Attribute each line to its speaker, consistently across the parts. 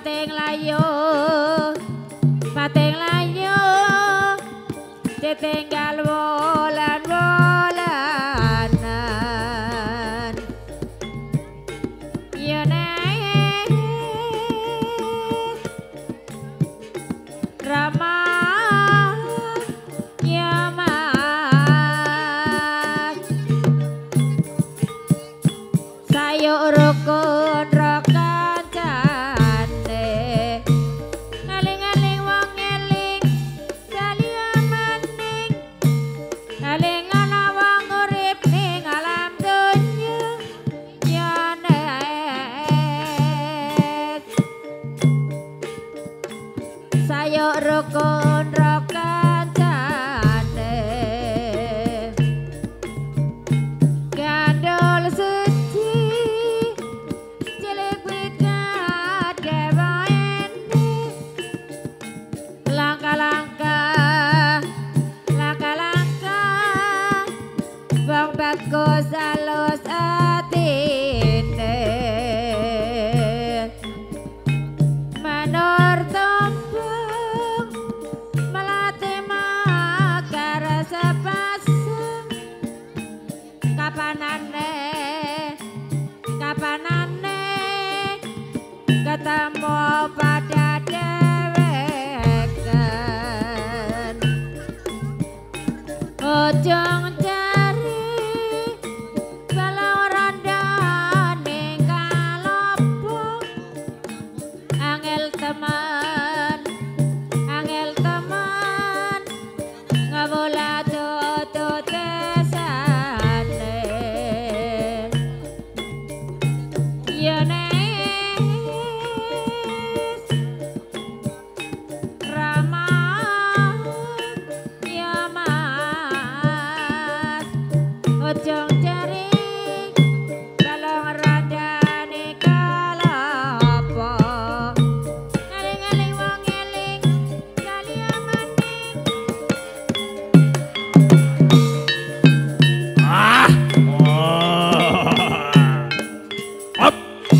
Speaker 1: pating layu ditinggal wulan-wulanan yene Rama Yaman sayuk rukun rokan jane ngaling-ngaling wong eling kaliyan maning ngaling ana wong urip ning alam donya yane sayuk rukun rokan jane gandul suci cilik pikat dewa ene langkah-langkah bang bagus alus atine manur tombong melati makar sepasang kapanane ketemu pada dewekan ujung jari kalau randane kalopo angel teman ngawula tutut tesane yene Rama Yaman ujung jari balong randane kalopo ngaling-ngaling wong eling kaliyan maning
Speaker 2: Up.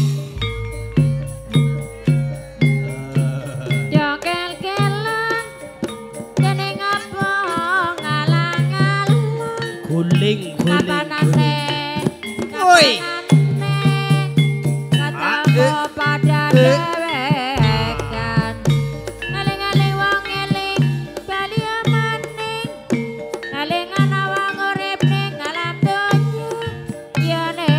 Speaker 1: jokel-kelan dening apa ngalang-alang
Speaker 2: Guling.
Speaker 1: kapanane
Speaker 2: Woi.
Speaker 1: ketemu pada dewekan ngaling-ngaling wong eling kaliyan maning ngaling ana wong urip ning alam donya yene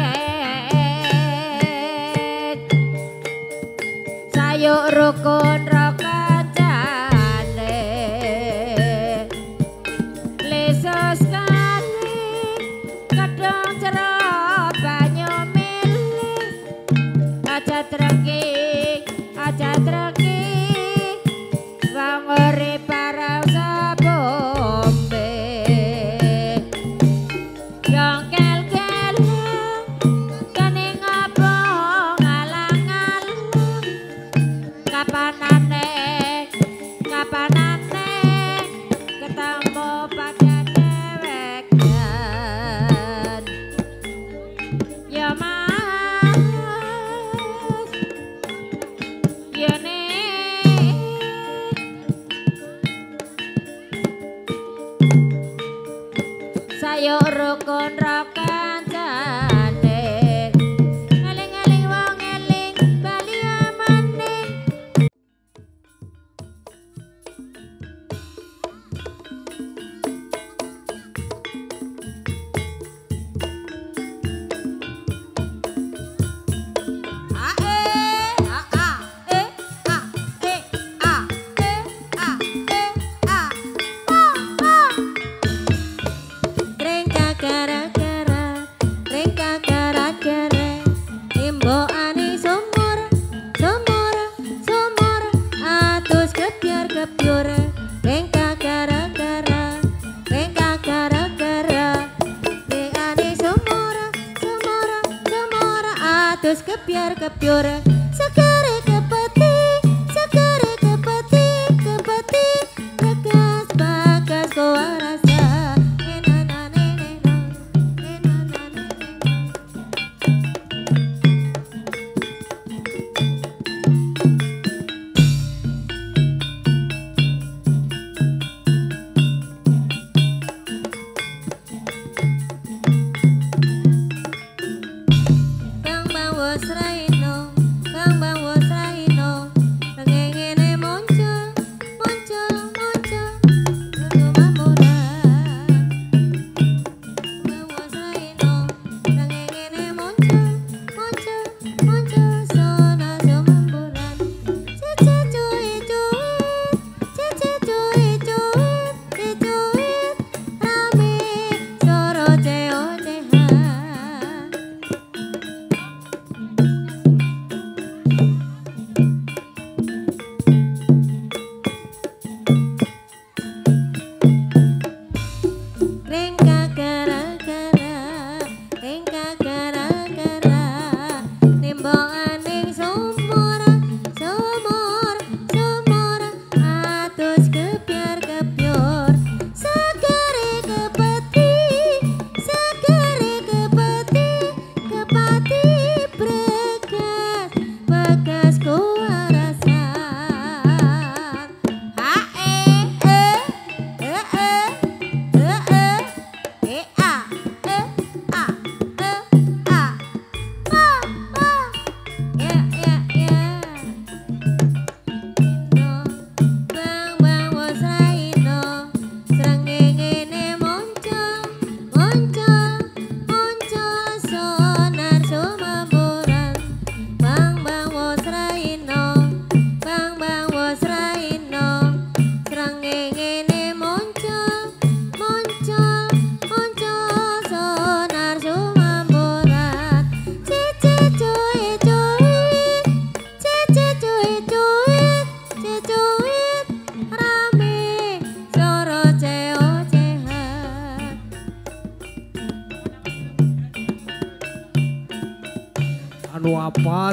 Speaker 1: sayuk rukun rokan jane lesos kali kadang cerah banyu milih aja trengking wong urip para sabombe jongkel-kelan kening apa ngalang-alang kapanane ketemu pada dewekan ya mas yene sayuk rukun rokan jane ngaling-ngaling wong eling bali maning kepiur segere kepeti bagas kowe rasa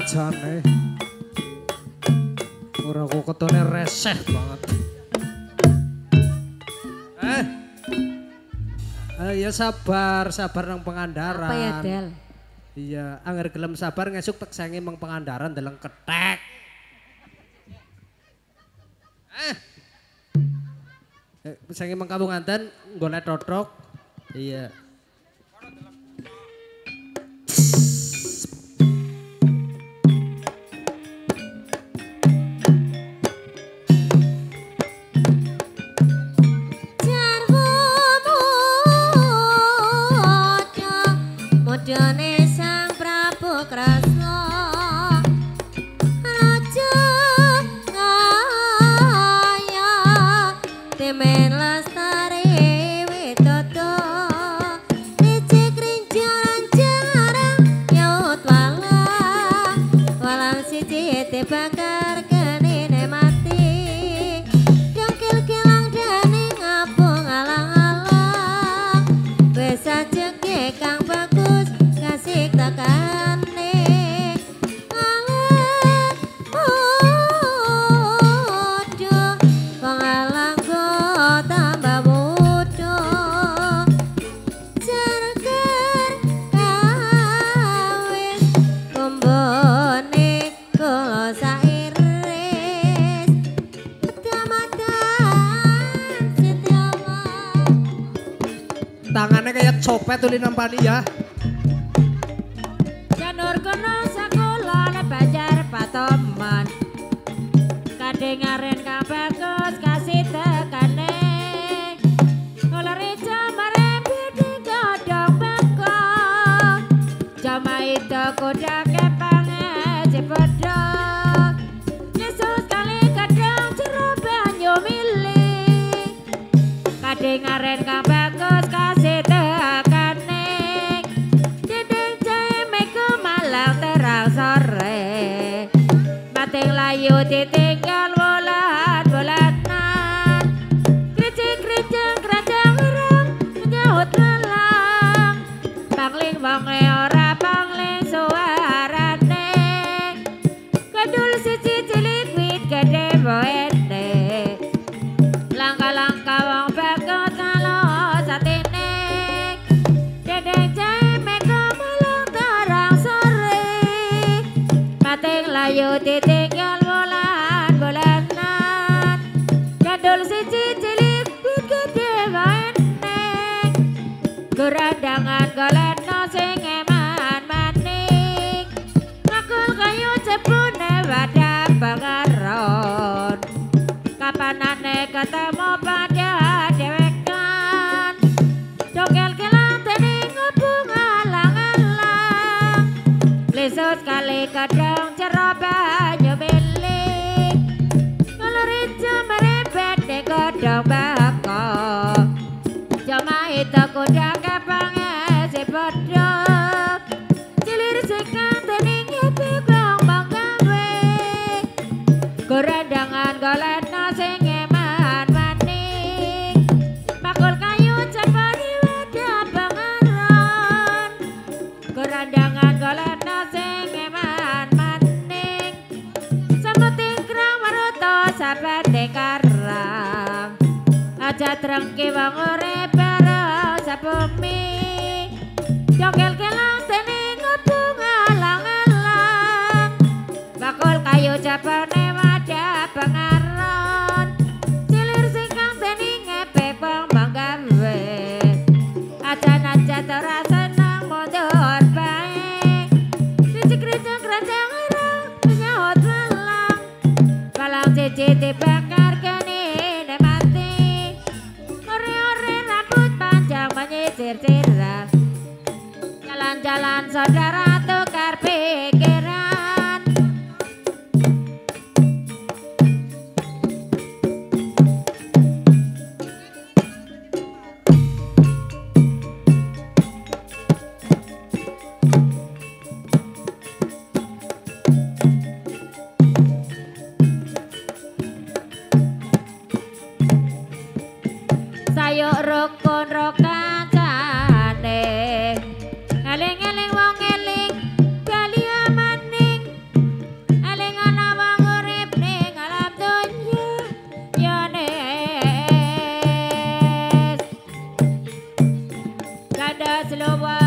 Speaker 3: jane. Ora kok ketone reseh banget. Ya sabar nang Pangandaran.
Speaker 1: Apa ya, Del?
Speaker 3: Iya, angger gelem sabar ngesuk tek senge mang Pangandaran deleng kethek. Senge mang Kabunganten golek totok. Iya.
Speaker 1: Modone Sang Prabu Kresna Raja kaya Temen Lestari Widodo Licik rinjaran jarang Nyaut walang siji dibakar genine mati Dongkil kilang dani ngapung alang-alang Wes ajeke kang bagus kasih takane alang bodoh pengalang go tambah bodoh cerker kawis kumbone kula sairis kedamatan setiawa
Speaker 3: Tangannya kayak copet tuli nampani ya.
Speaker 1: Janur kono sakulane Banjar Patoman Kadengaren kang bagus kasih tekane Kula reca marepi di godhong bengkok Jama itu kuda kepange jepodo Yesus kali kadang jero banyu milih Kadengaren kang bagus kasih tekane Dinding jahe meku malang terang sore Mating layu ditinggal bulan-bulanan Kricik-kricik kerajang orang menyahut lelang Pangling bonge ora pangling suarane Kedul siji cilik wit gede boene Langkah-langkah wong bagus kalau satine Dedeng jahe meko malang terang sore Mating layu ditinggal bulan-bulanan Gadul siji cilik wit gede boene Gerandangan goleno sing eman maning Ngakul kayu jebune wadah pengaron Kapanane ketemu pada dewekan Dongkel kelang tening ngobung alang-alang Lisut kali kadang jero banyu milik Kalau rijo merepet di godhong bako Jama itu kuda kepange si bodoh Cilir sikang tening nyepi kong banggawe Gerandangan goleno sing eman maning Bakul kayu cepani wadah pengaron Gerandangan goleno sing eman maning Semut tingkrang maruto saban karang Aja trengki wong urip bareng sabumi Jongkel kelang tening ngobung alang-alang Bakul kayu japane wadah pengaron Cilir sikang tening ngepek pembang gawe Ajan-ajan ora seneng mundur bae Ricik-ricik kerajang ireng menyahut malang Palang siji dibakar genine mati Ore-ore rambut panjang menyisir-sirah Jalan-jalan saudara tukar pikiran Sayuk rukun rokan jane Eling-eling wong eling Slowa